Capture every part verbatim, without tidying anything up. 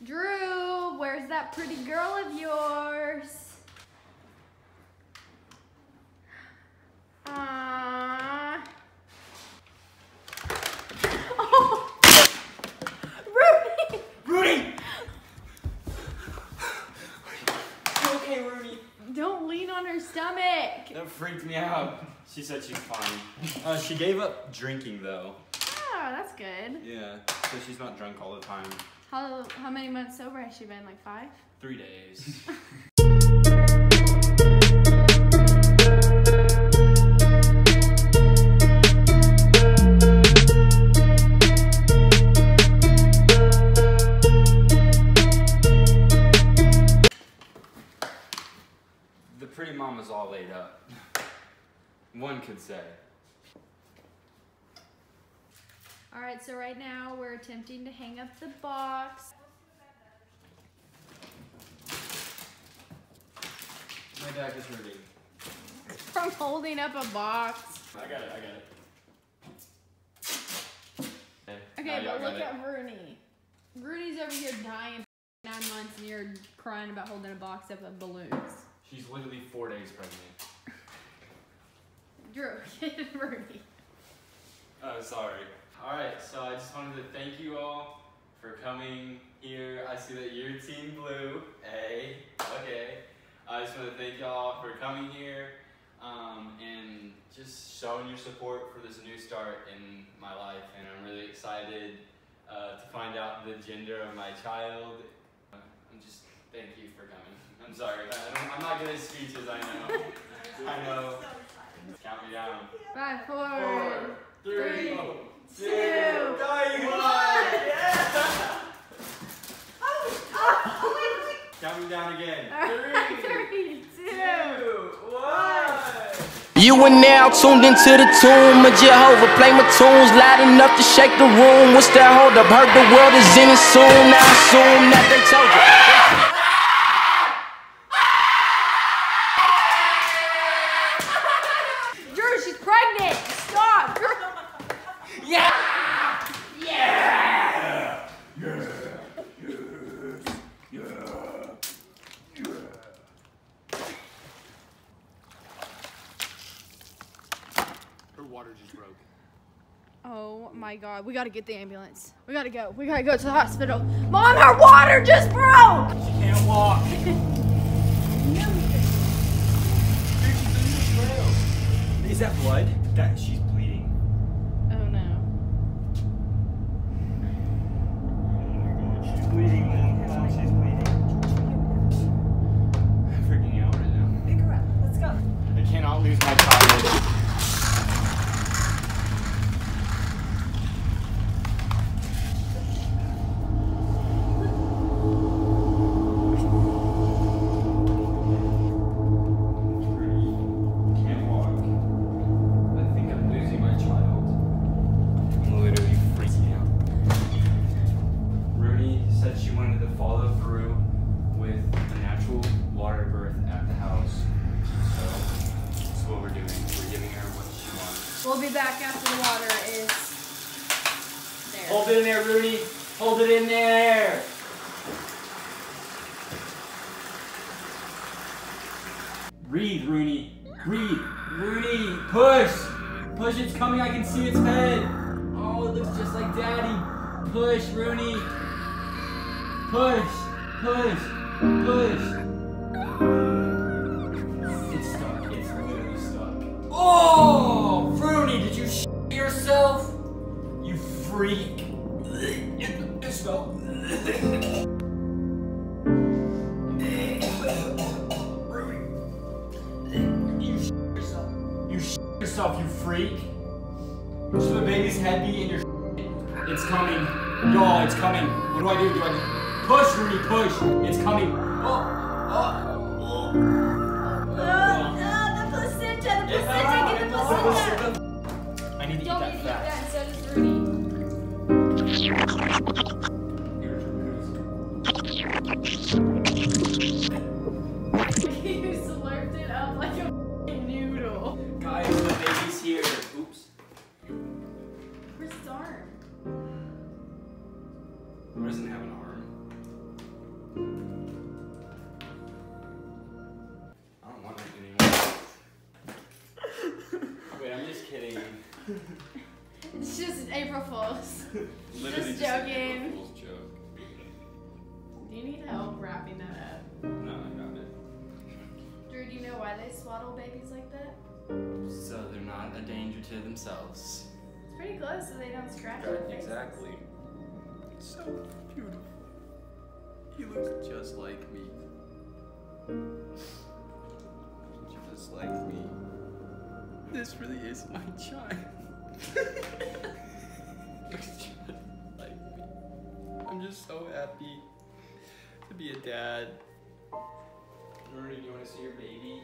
Drew, where's that pretty girl of yours? Aww. Oh. Rudy! Rudy! You okay, Rudy? Don't lean on her stomach. That freaked me out. She said she's fine. Uh, she gave up drinking though. Oh, that's good. Yeah, so she's not drunk all the time. How, how many months sober has she been? Like five? Three days. The pretty mama's all laid up. One could say. All right, so right now we're attempting to hang up the box. My back is hurting. From holding up a box. I got it, I got it. Okay, now but y'all look got it. at Rooney. Rooney's over here dying nine months and you're crying about holding a box up of balloons. She's literally four days pregnant. Drew, get Rooney. Oh, sorry. Alright, so I just wanted to thank you all for coming here. I see that you're Team Blue. Hey, okay. I just want to thank y'all for coming here um, and just showing your support for this new start in my life. And I'm really excited uh, to find out the gender of my child. I'm just, thank you for coming. I'm sorry. I don't, I'm not good at speeches, I know. I know. Count me down. Five, four, Four, three, three, two, two, one. one. Yeah. Count me down again. Three, Three, two, two, one. You are now tuned into the tomb of Jehovah. Play my tunes loud enough to shake the room. What's that hold up? Heard the world is in it soon. Now assume that they told you. Drew, she's pregnant. Stop. Drew. Yeah! Yeah. Yeah. Yeah. Yeah. Her water just broke. Oh my God, we gotta get the ambulance. We gotta go. We gotta go to the hospital. Mom, her water just broke. She can't walk. Is that blood? That she's bleeding. Oh no. She's bleeding, man. Oh, she's bleeding. I'm freaking out right now. Pick her up. Let's go. I cannot lose my child. Can't walk. I think I'm losing my child. I'm literally freaking out. Rooney said she wanted to follow through with a natural water birth at the house. So that's what we're doing. We're giving her what she wants. We'll be back after the water is there. Hold it in there, Rooney. Hold it in there. Breathe, Rooney. Breathe. Rooney, push. Push, it's coming. I can see its head. Oh, it looks just like Daddy. Push, Rooney. Push. Push. Push. It's stuck. It's literally stuck. Oh, Rooney, did you sh yourself? You freak. It, it smelled. You sh yourself. You sh yourself, you freak. Should the baby's head be in your sh? It's coming. Y'all, it's coming. What do I do? Do I push, Rooney, push? It's coming. Oh, oh, oh. Uh, the placenta, the placenta, get the placenta. I need to eat Don't that need to eat fast. that, so does Rooney. You slurped it up like a f***ing noodle. Guys, the baby's here. Oops. Where's his arm? Who doesn't have an arm? swaddle babies like that? So they're not a danger to themselves. It's pretty close so they don't scratch your face. Exactly. It's so beautiful. He looks just like me. Just like me. This really is my child. Looks just like me. I'm just so happy to be a dad. Rooney, do you want to see your baby?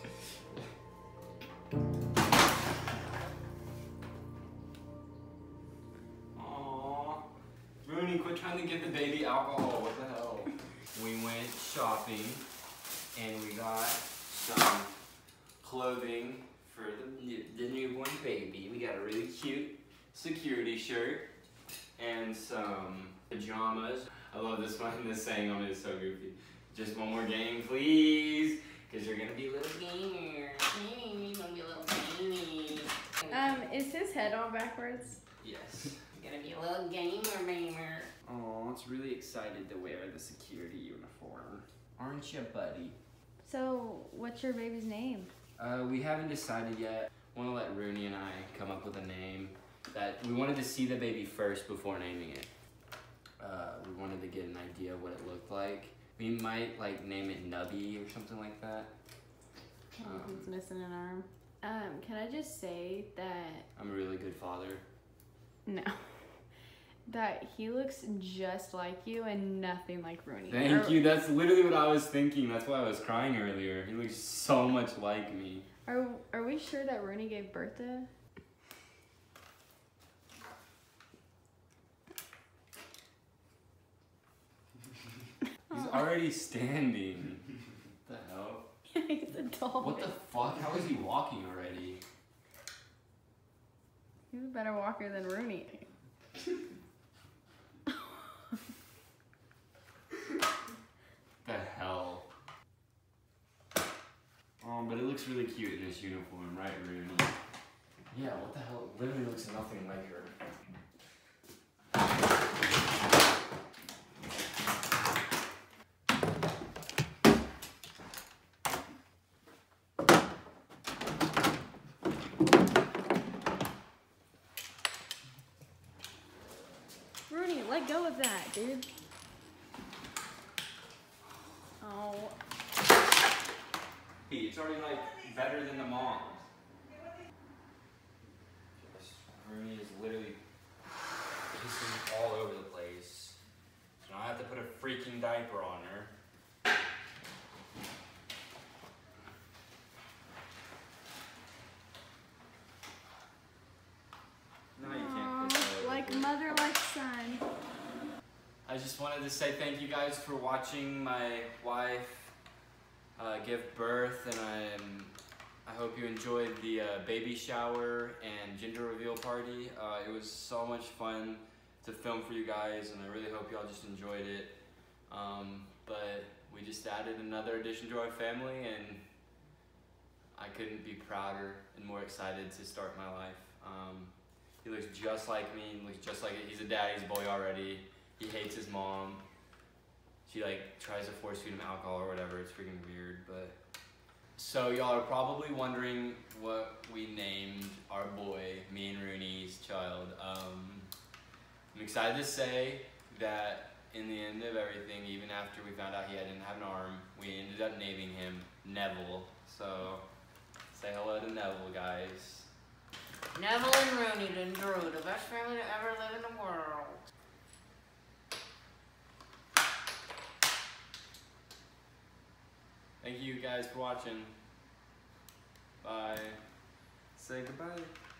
Aww. Rooney, quit trying to give the baby alcohol. What the hell? We went shopping and we got some clothing for the, new, the newborn baby. We got a really cute security shirt and some pajamas. I love this one. This saying on it is so goofy. Just one more game, please, because you're gonna be a little gamer. You're gonna be a little gamer. Um, is his head on backwards? Yes. You're gonna be a little gamer, gamer. Oh, it's really excited to wear the security uniform. Aren't you, buddy? So, what's your baby's name? Uh, we haven't decided yet. Want to let Rooney and I come up with a name. That we wanted to see the baby first before naming it. Uh, we wanted to get an idea of what it looked like. We might like name it Nubby or something like that. Um, He's missing an arm. Um, can I just say that I'm a really good father. no, that he looks just like you and nothing like Rooney. Thank Are- you. That's literally what I was thinking. That's why I was crying earlier. He looks so much like me. Are Are we sure that Rooney gave birth to? He's already standing. What the hell? He's a doll. What the fuck? How is he walking already? He's a better walker than Rooney. The hell? Oh, but it looks really cute in his uniform, right, Rooney? Yeah, what the hell? It literally looks nothing like her. Rooney, let go of that, dude. Oh. It's already like better than the mom's. Rooney is literally pissing all over the place. So I have to put a freaking diaper on her. No, you can't piss all over Like her. mother, like son. I just wanted to say thank you guys for watching my wife uh, give birth, and I, I hope you enjoyed the uh, baby shower and gender reveal party. Uh, it was so much fun to film for you guys, and I really hope y'all just enjoyed it. Um, but we just added another addition to our family, and I couldn't be prouder and more excited to start my life. Um, he looks just like me, he looks just like it. He's a daddy's boy already. He hates his mom. She like tries to force feed him alcohol or whatever. It's freaking weird, but. So y'all are probably wondering what we named our boy, me and Rooney's child. Um, I'm excited to say that in the end of everything, even after we found out he didn't have an arm, we ended up naming him Neville. So say hello to Neville, guys. Neville and Rooney and Drew, the best family to ever live in the world. Thank you guys for watching. Bye. Say goodbye.